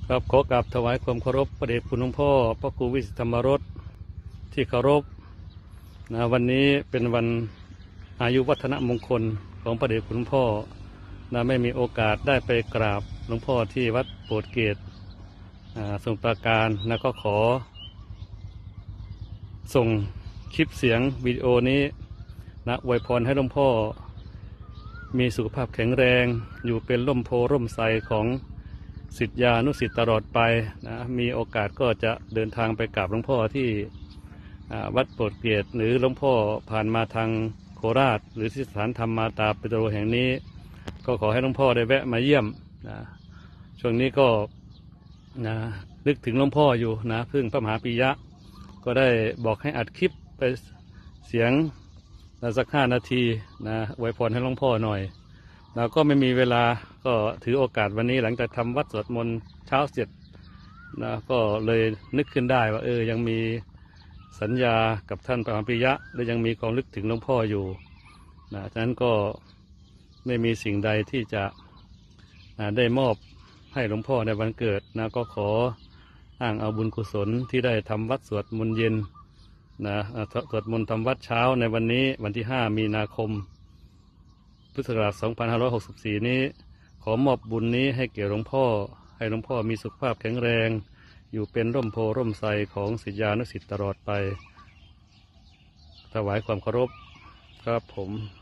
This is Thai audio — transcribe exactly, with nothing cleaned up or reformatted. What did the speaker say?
ครับขอกราบถวายความเคารพพระเดชคุณหลวงพ่อพระครูวิสิทธธรรมรสที่เคารพนะวันนี้เป็นวันอายุวัฒนมงคลของพระเดชคุณหลวงพ่อนะไม่มีโอกาสได้ไปกราบหลวงพ่อที่วัดโปรดเกตสมุทรปราการนะก็ขอส่งคลิปเสียงวิดีโอนี้นะอวยพรให้หลวงพ่อมีสุขภาพแข็งแรงอยู่เป็นร่มโพร่มไทรของศิษยานุศิษย์ตลอดไปนะมีโอกาสก็จะเดินทางไปกราบหลวงพ่อที่วัดโปรดเกตหรือหลวงพ่อผ่านมาทางโคราชหรือที่สถานธรรมมาตาปิโตรแห่งนี้ก็ขอให้หลวงพ่อได้แวะมาเยี่ยมนะช่วงนี้ก็นะนึกถึงหลวงพ่ออยู่นะพึ่งพระมหาปิยะก็ได้บอกให้อัดคลิปไปเสียงนะสักห้านาทีนะอวยพรให้หลวงพ่อหน่อยเราก็ไม่มีเวลาก็ถือโอกาสวันนี้หลังจากทำวัดสวดมนต์เช้าเสร็จนะก็เลยนึกขึ้นได้ว่าเออยังมีสัญญากับท่านพระมหาปิยะและยังมีความนึกถึงหลวงพ่ออยู่นะฉะนั้นก็ไม่มีสิ่งใดที่จะนะได้มอบให้หลวงพ่อในวันเกิดนะก็ขออ้างเอาบุญกุศลที่ได้ทำวัดสวดมนต์เย็นนะสวดมนต์ทำวัดเช้าในวันนี้วันที่ห้ามีนาคมพุทธศักราชสองพันห้าร้อยหกสิบสี่นี้ขอมอบบุญนี้ให้แก่หลวงพ่อให้หลวงพ่อมีสุขภาพแข็งแรงอยู่เป็นร่มโพร่มไทรของศิษยานุศิษย์ตลอดไปถวายความเคารพครับผม